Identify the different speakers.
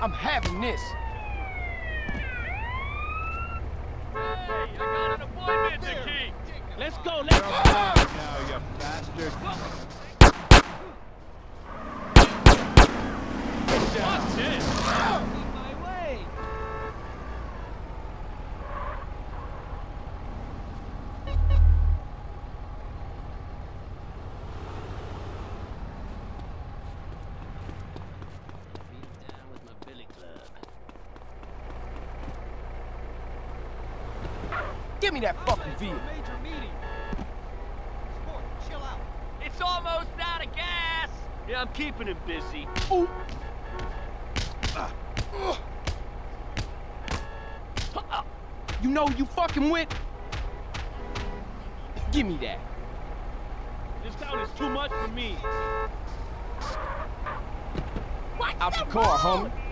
Speaker 1: I'm having this.
Speaker 2: Hey, I got an appointment to keep. Let's go, let's go.
Speaker 3: Now, you bastard.
Speaker 2: What's this?
Speaker 4: My way.
Speaker 2: Beat down with my billy club.
Speaker 1: Give me that fucking vehicle.
Speaker 4: Major meeting. Sport, chill out.
Speaker 2: It's almost out of gas. Yeah, I'm keeping him busy.
Speaker 1: Ooh. You know who you fucking with? Give me that.
Speaker 2: This town is too much for me.
Speaker 1: Out the car, homie.